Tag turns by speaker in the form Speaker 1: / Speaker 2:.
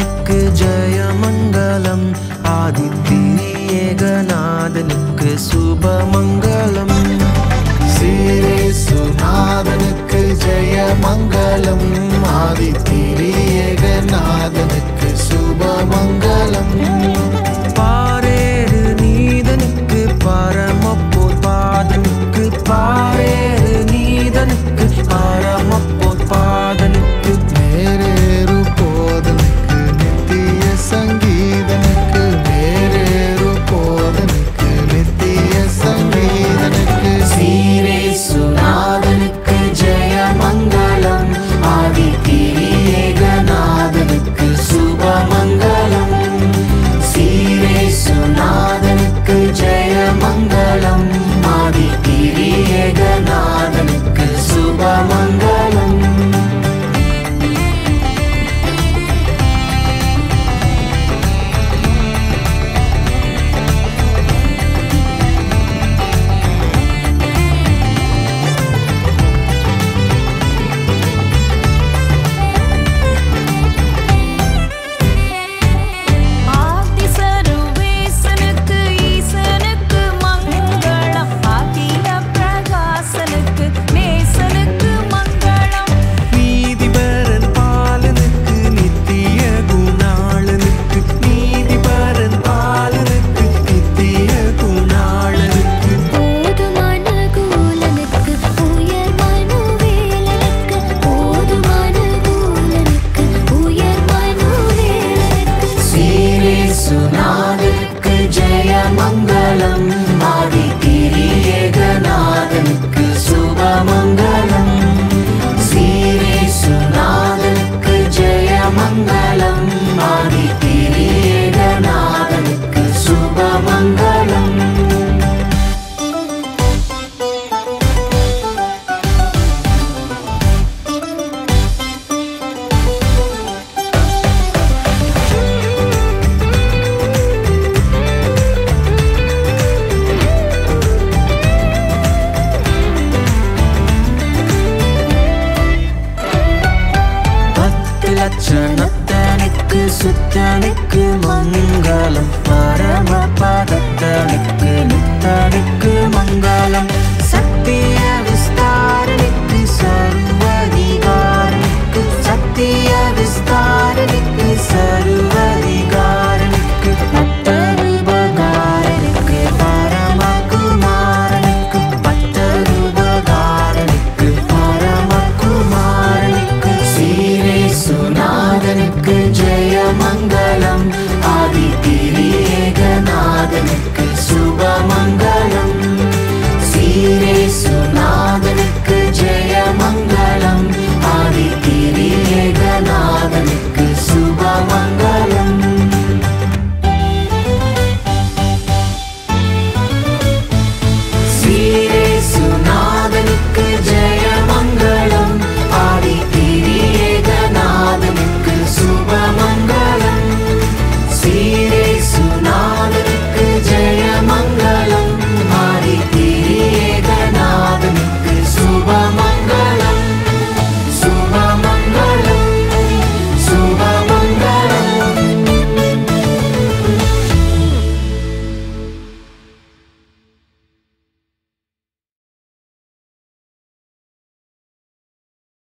Speaker 1: நாதனுக்கு ஜெயமங்கலம் ஆதித்திரியேகநாதனுக்கு சுபமங்கலம்
Speaker 2: ஸ்ரீரேசுநாதனுக்கு ஜெயமங்கலம் ஆதித்திரியேகநாதனுக்கு சுபமங்கலம்
Speaker 1: பாரேறு நீதனுக்கு பரமபோத்பாதனுக்கு பாரேறு நீதனுக்கு பரமபோத்பாதனுக்கு
Speaker 2: மேரேறு போதனுக்கு நித்திய சங்கீதனுக்கு மேரேறு போதனுக்கு நித்திய சங்கீதனுக்கு
Speaker 1: ஸ்ரீரேசுநாதனுக்கு ஜெயமங்கலம் ஆதித்திரியேகநாதனுக்கு சுபமங்கலம் ஸ்ரீரேசுநாதனுக்கு ஜெயமங்கலம் ஆதித்திரியேகநாதனுக்கு சுபமங்கலம் சுநாதனுக்கு ஜெயமங்கலம் ஆதித்திரியேகநாதனுக்கு சுபமங்கலம் ஸ்ரீரேசுநாதனுக்கு ஜெயமங்கலம் ஆதித்திரியேகநாதனுக்கு சுபமங்கலம் லட்சணத்தனுக்கு சுத்தனுக்கு மங்களம் பரமபதத்தனுக்கு நித்தனுக்கு மங்களம் சத்திய விஸ்தாரனுக்கு சர்வதிகாரனுக்கு சத்திய விஸ்தாரனுக்கு சர்வதிகாரனுக்கு பட்டருபகாரனுக்கு பரமகுமாரனுக்கு பட்டருபகாரனுக்கு பரமகுமாரனுக்கு ஸ்ரீரேசுநாதனுக்கு ஜெயமங்கலம் ஆதித்திரியேகநாதனுக்கு சுபமங்கலம்